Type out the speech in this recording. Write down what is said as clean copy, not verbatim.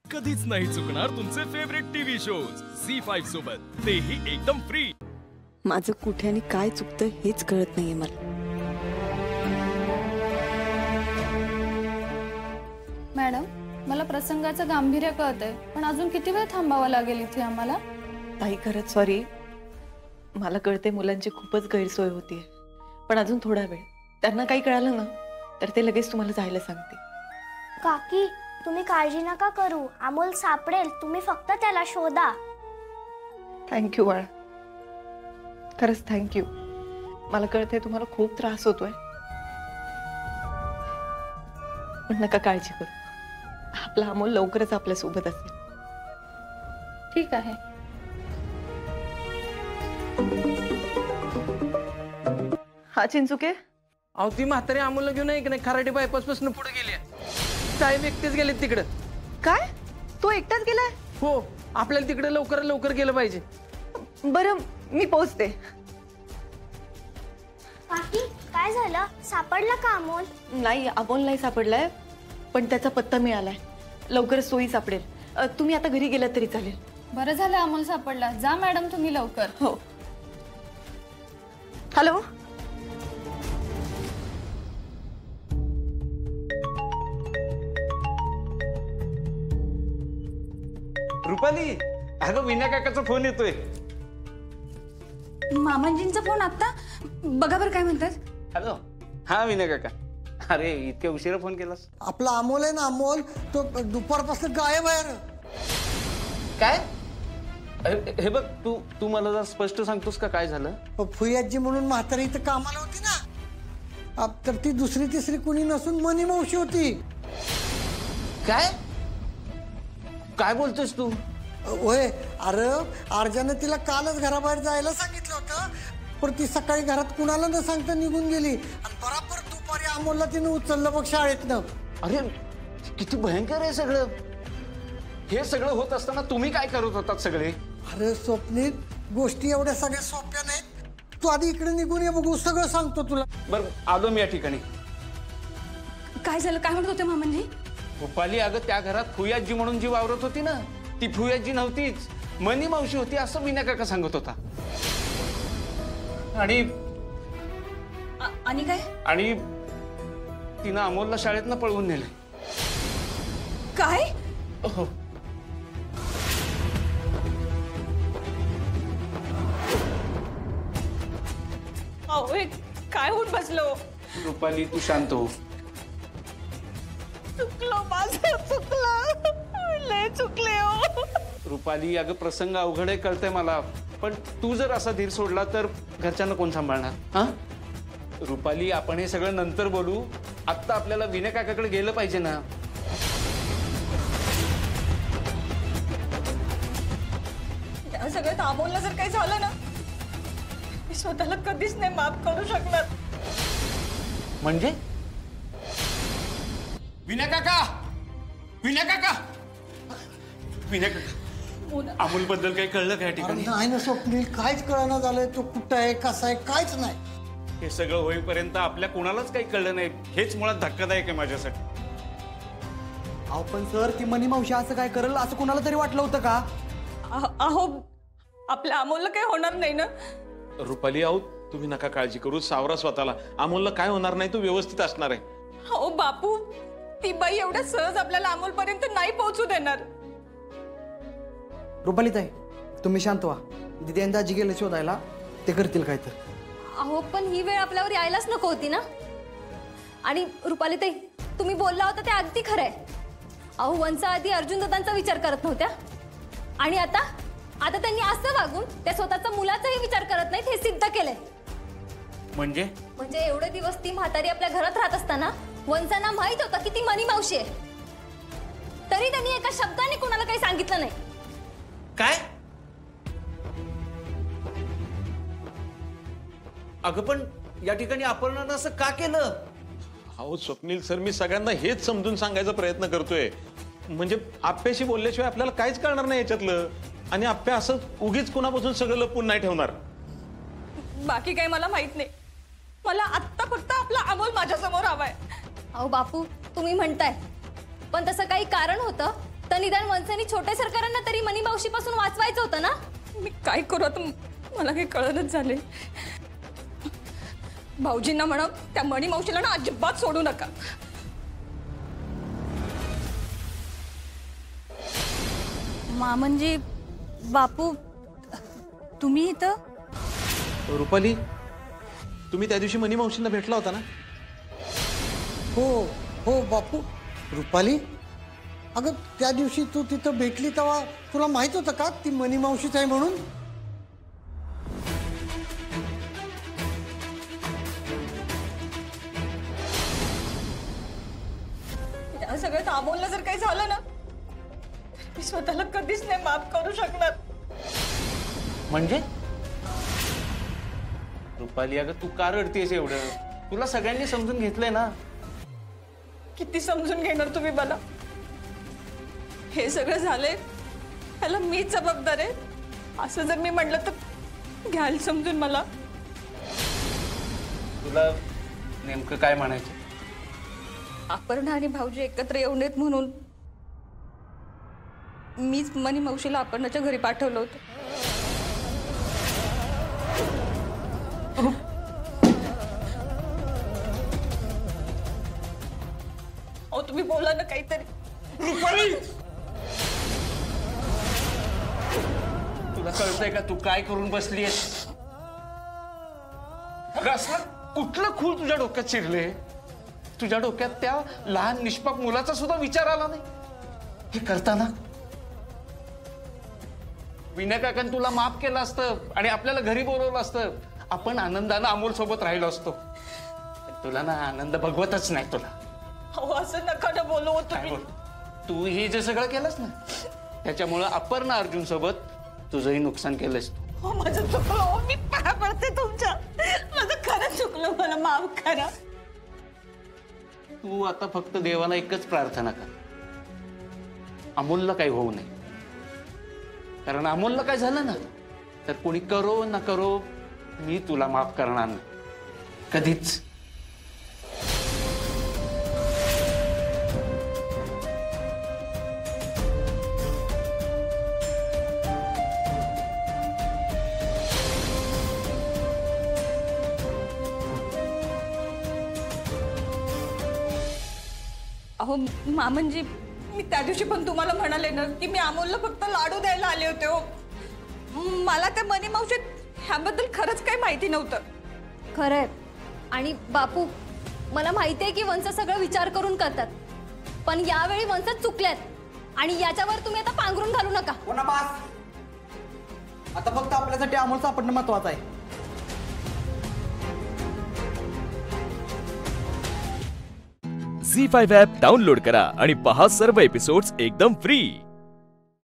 कधीच नाही चुकणार तुमचे फेवरेट टीव्ही शोज झी5 सोबत, तेही एकदम फ्री। माझं कुठे आणि काय चुकतं हेच कळत नाहीये मला। मॅडम, मला प्रसंगाचं गांभीर्य कळतंय, पण अजून किती वेळ थांबावं लागेल इथे आम्हाला? ताई खरंच सॉरी, मला कळते मुलांची खूपच गैरसोय होतीये, पण अजून थोडा वेळ, त्यांना काही कळालं ना तर ते लगेच तुम्हाला जायला सांगते। काकी, तुम्ही काळजी नका करू, अमोल सापडेल, तुम्ही फक्त त्याला शोधा। थँक्यू बाळा, खरंच थँक्यू। मला कळते तुम्हाला खूप त्रास होतोय, पण नका काळजी करू, आपला अमोल लवकरच आपल्या सोबत असेल। ठीक आहे। हा चिंचुके, अहो ती म्हातारी अमोलला घेऊन आहे की नाही खराटे बायपास पासून पुढे गेली। साहेब एकटेच गेले तिकडे। काय तो एकटाच गेलाय? हो, आपल्याला तिकडे लवकर लवकर गेलं पाहिजे। बरं मी पोहोचते। काकी, काय झालं? सापडला का अमोल? नाही, अमोल नाही सापडलाय, पण त्याचा पत्ता मिळालाय, लवकरच सोयी सापडेल। तुम्ही आता घरी गेलात तरी चालेल। बरं झालं अमोल सापडला, जा मॅडम तुम्ही लवकर। हो। हॅलो, रुपाली, अगं विना काकाचा फोन येतोय। मामांजींचा फोन आता? बघा बरं काय म्हणतात। हॅलो, हा विना काका, अरे इतक्या उशिरा फोन केलास? आपला अमोल आहे ना, अमोल तो दुपारपासून गायब आहे। काय? हे बघ, तू मला जरा स्पष्ट सांगतोस का काय झालं? फुयाजी म्हणून म्हातारी इथं कामाला होती ना, तर ती दुसरी तिसरी कुणी नसून मनी मावशी होती। काय काय बोलतोस तू? होय, अरे अर्जाने तिला कालच घराबाहेर जायला सांगितलं होतं, पण ती सकाळी घरात कुणाला न सांगता निघून गेली आणि बराबर दुपारी अमोलला तिने उचललं बघ शाळेतनं। अरे किती भयंकर आहे सगळं। हे सगळं होत असताना तुम्ही काय करत होतात सगळे? अरे स्वप्नील, गोष्टी एवढ्या सगळ्या सोप्या नाहीत, तू आधी इकडे निघून ये, बघू सगळं सांगतो तुला। बरं आलो मी या ठिकाणी। काय झालं, काय म्हणत होते मामांजी? रुपाली, अगं त्या घरात फुयाजी म्हणून जी वावरत होती ना, ती फुयाजी नव्हतीच, मनी मावशी होती असं विना काका सांगत होता। आणि काय? आणि तिनं अमोलला शाळेतनं पळवून नेले। काय? हो। काय होऊन बसलो? रुपाली तू शांत हो। चुकलो, माझं चुकलं, लय चुकले हो। रुपाली, अगं प्रसंग अवघड आहे कळतंय मला, पण तू जर असा धीर सोडला तर घरच्यांना कोण सांभाळणार? हा रुपाली, आपण हे सगळं नंतर बोलू, आत्ता आपल्याला विनय काकाकडे गेलं पाहिजे ना। त्या सगळ्यात अमोलला जर काही झालं ना, मी स्वतःला कधीच नाही माफ करू शकणार। म्हणजे? विनय काका, विनय काका, विनय काका, अमोल बद्दल काही कळलं का या ठिकाणी? नाही ना स्वप्नील, काहीच कळना झालंय, तो कुठं आहे, कसा आहे, काहीच नाही। हे सगळं होईपर्यंत आपल्या कोणालाच काही कळलं नाही, हेच मुळात धक्कादायक आहे माझ्यासाठी। अहो पण सर, ती मनी मावशी असं काय करेल असं कोणाला तरी वाटलं होतं का? अहो आपल्या अमोलला काही होणार नाही ना? रुपाली, अहो तुम्ही नका काळजी करू, सावरा स्वतःला, अमोलला काय होणार नाही, तो व्यवस्थित असणार आहे। हो बापू, ती बाई एवढ्या सहज आपल्याला अमोल पर्यंत नाही पोहोचू देणार। रुपाली ताई, तुम्ही शांत व्हा, दिदी आणि दाजी गेले शोधायला, ते करतील काय तर। अहो पण ही वेळ आपल्यावर यायलाच नको होती ना। आणि रुपाली ताई, तुम्ही बोलला होता ते अगदी खरं आहे। अहो वंसा आधी अर्जुन दादांचा विचार करत नव्हत्या, आणि आता त्यांनी असं वागून त्या स्वतःचा मुलाचाही विचार करत नाहीत हे सिद्ध केलंय। म्हणजे एवढे दिवस ती म्हातारी आपल्या घरात राहत असताना वंसांना माहित होतं की ती मनी मावशी आहे, तरी त्यांनी एका शब्दाने कोणाला काही सांगितलं नाही। काय? अगं पण या ठिकाणी अपर्णानं असं का केलं? अहो स्वप्नील सर, मी सगळ्यांना हेच समजून सांगायचा प्रयत्न करतोय, म्हणजे आप्याशी बोलल्याशिवाय आपल्याला काहीच कळणार नाही याच्यातलं, आणि आप्या असं उगीच कुणापासून सगळं लपून नाही ठेवणार। बाकी काही मला माहित नाही, मला आत्ता फक्त आपला अमोल माझ्या समोर हवाय। अहो बापू, तुम्ही म्हणताय, पण तसं काही कारण होतं तर निदान वंशानी छोट्या सरकारांना तरी मनी मावशीपासून वाचवायचं होतं ना. मी काय करू आता, मला काही कळतच झाले. भाऊजींना म्हणा त्या मणी मावशीला ना अजिबात सोडू नका. मामनजी, बापू, तुम्ही इथं? रुपाली, तुम्ही त्या दिवशी मनी मावशींना भेटला होता ना? हो हो बापू. रुपाली, अगं त्या दिवशी तू तिथं भेटली तेव्हा तुला माहित होतं का ती मनी मावशीच आहे म्हणून? या सगळ्यात अमोलला जर काही झालं ना, मी स्वतःला कधीच नाही माफ करू शकणार. म्हणजे रुपाली, अगं तू का रडतेस एवढं? तुला सगळ्यांनी समजून घेतलंय ना. किती समजून घेणार तुम्ही मला? हे सगळं झालंय ह्याला मीच जबाबदार आहे असं जर मी म्हटलं तर घ्याल समजून मला. तुला नेमकं काय म्हणायचं? अपर्णा आणि भाऊजी एकत्र येऊ नयेत म्हणून मीच मनी मावशीला अपर्णाच्या घरी पाठवलं होतं. अहो तुम्ही बोला ना काहीतरी. तुला कळतंय का तू काय करून बसलीयस? असलं कुठलं खूळ तुझ्या डोक्यात शिरले? तुझ्या डोक्यात त्या लहान निष्पाप मुलाचा सुद्धा विचार आला नाही? हे करताना विनय काकांनी तुला माफ केलं असतं आणि आपल्याला घरी बोलवलं असतं, आपण आनंदानं अमोल सोबत राहिलो असतो. तुला ना आनंद भगवतच नाही तुला. अहो असं नका ना बोलू तुम्ही. तू हे जे सगळं केलंस ना त्याच्यामुळं अपर्णा अर्जुन सोबत तुझंही नुकसान केलंस. हो माझं चुकलं. हो मी पाया पडते तुमच्या. माझं खरं चुकलं, मला माफ करा. तू आता फक्त देवाला एकच प्रार्थना कर, अमोलला काही होऊ नये. कारण अमोलला काय झालं ना तर कोणी करो ना करो मी तुला माफ करणार नाही कधीच. अहो मामनजी, मी त्या दिवशी पण तुम्हाला म्हणाले ना की मी अमोलला फक्त लाडू द्यायला आले होते. हो मला त्या मनी मावशीत ह्याबद्दल खरंच काही माहिती नव्हतं. खरंय. आणि बापू, मला माहितीये की वंश सगळं विचार करून करतात, पण यावेळी वंश चुकल्यात आणि याच्यावर तुम्ही आता पांघरून घालू नका. कोणा बास, आता फक्त आपल्यासाठी अमोल सापडणं महत्वाचं आहे. झी5 ॲप डाउनलोड करा आणि पहा सर्व एपिसोड्स एकदम फ्री.